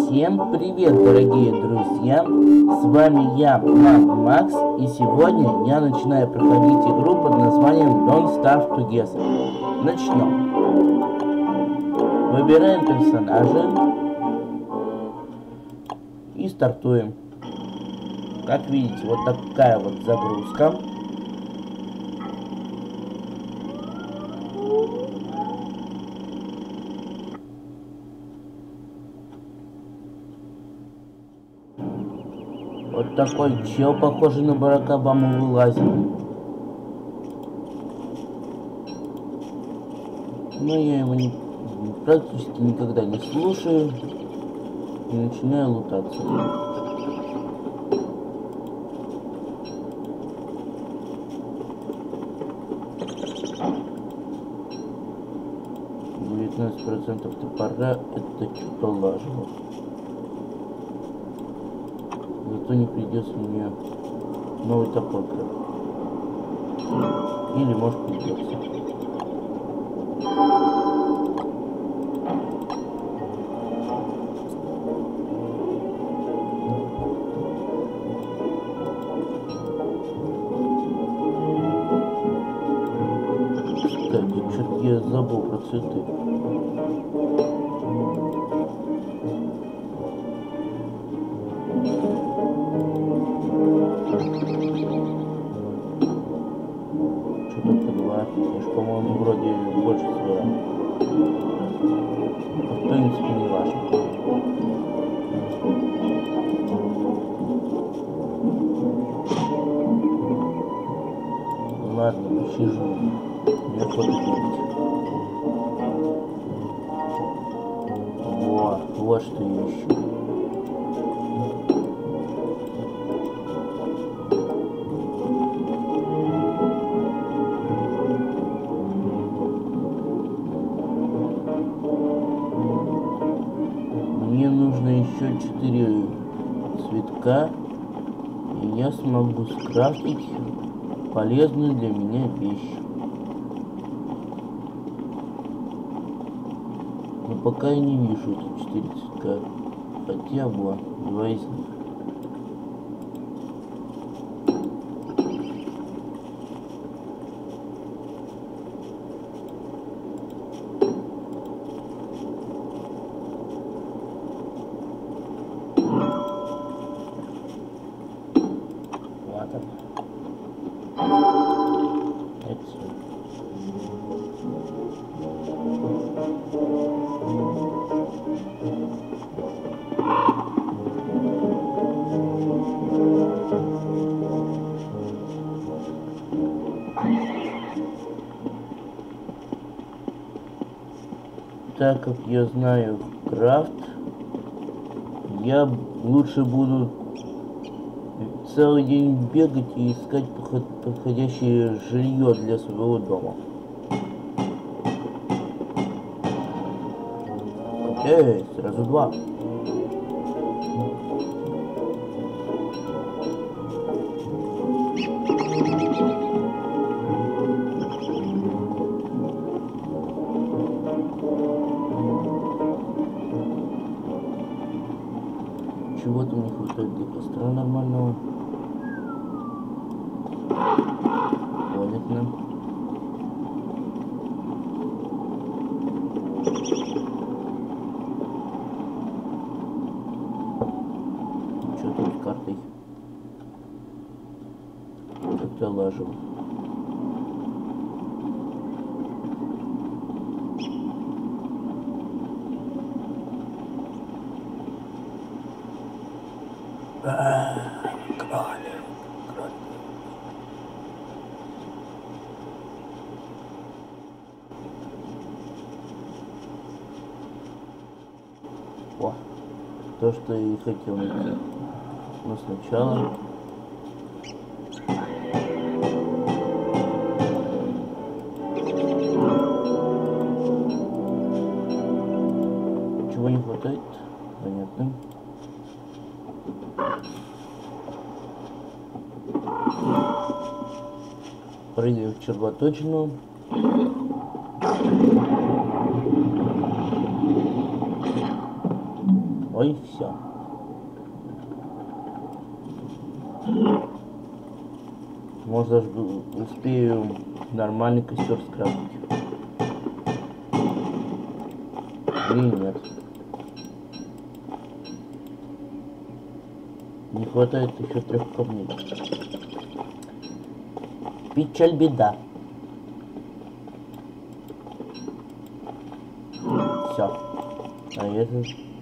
Всем привет, дорогие друзья! С вами я, Макс, и сегодня я начинаю проходить игру под названием Don't Starve Together. Начнем. Выбираем персонажа и стартуем. Как видите, вот такая вот загрузка. Вот такой чел, похожий на Барака Обаму, вылазит. Но я его практически никогда не слушаю и начинаю лутаться. %19 топора — это что-то лажево. Зато не придется мне новый топор крафтить. Или может придется. Кстати, что-то я забыл про цветы. По-моему, вроде больше собирал. В принципе, не важно. Ладно, посижу. Мне охота делать. Вот что я ищу. Мне нужно еще 4 цветка, и я смогу скрафтить полезную для меня вещь. Но пока я не вижу эти 4 цветка, хотя бы 2 из них. Так как я знаю крафт, я лучше буду целый день бегать и искать подходящее жилье для своего дома. Окей, сразу 2. Чего-то не хватает для костра нормального. Понятно. Что тут с картой? Как-то лажу. О, то, что я и хотел найти. Но сначала чего не хватает? Понятно. Прыгаем в червоточину. Ой, все. Может, даже успею нормальный костер скрафтить. Или нет. Не хватает еще 3 камней. Печаль, беда. Все. А это...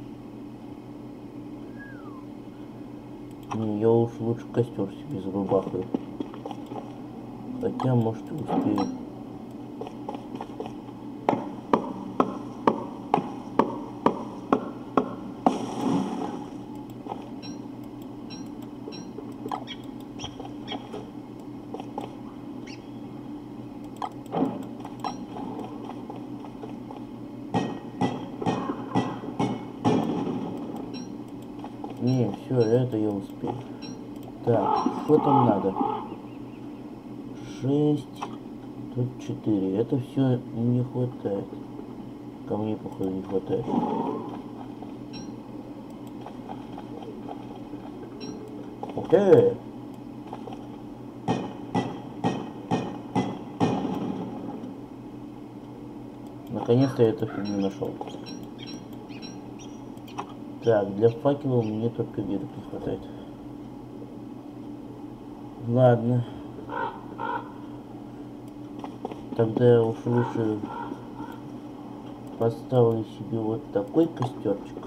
Не, я уж лучше костер себе забабахаю. Хотя, может, и успею. Не, все, это я успею. Так, что там надо? 6, тут 4. Это все не хватает. Камней, походу, не хватает. Ух ты! Наконец-то я эту фигню нашел. Так, для факела мне только веток не хватает. Ладно. Тогда я уж лучше поставлю себе вот такой костерчик.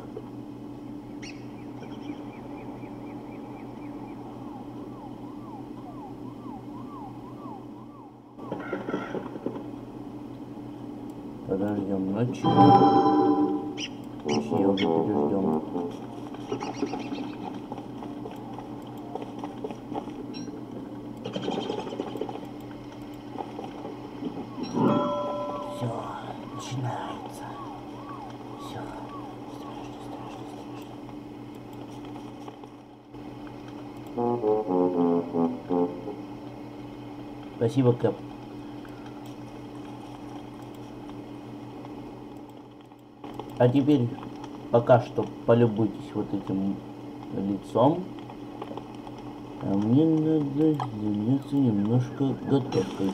Подождем ночи. Точнее, уже подождем. Все, начинается. Все. Спасибо, Кэп. А теперь пока что полюбуйтесь вот этим лицом. А мне надо заняться немножко готовкой.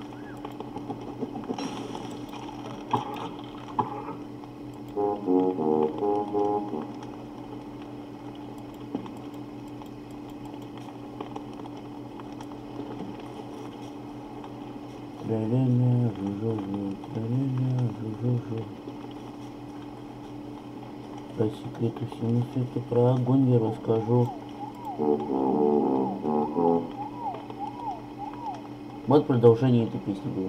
Тра-ля-ля, жу-жу-жу, тра-ля-ля, жу-жу-жу. По секрету всему свету про огонь я расскажу. Вот продолжение этой песни было.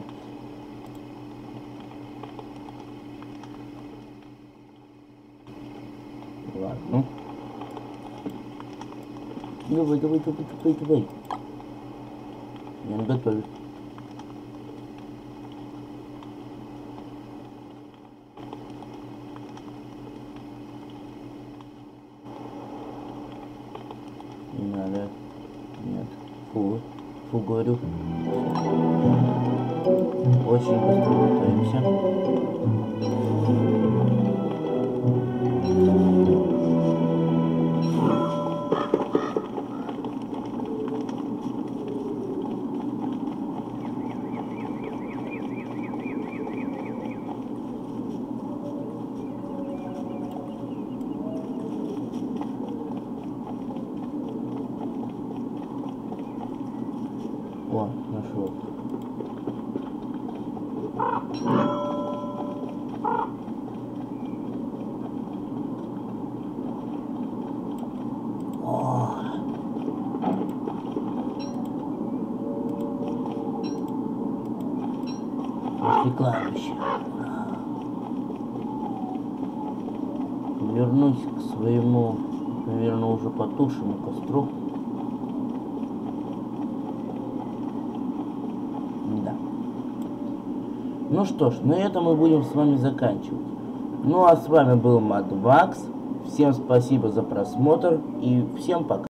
Ладно. Давай. Я наготовлюсь. Не надо. Нет. Фу, говорю. Очень быстро готовимся. О, нашел. О. После кладбища. Вернусь к своему, наверное, уже потушенному костру. Да. Ну что ж, на этом мы будем с вами заканчивать. Ну а с вами был Мадвакс. Всем спасибо за просмотр и всем пока.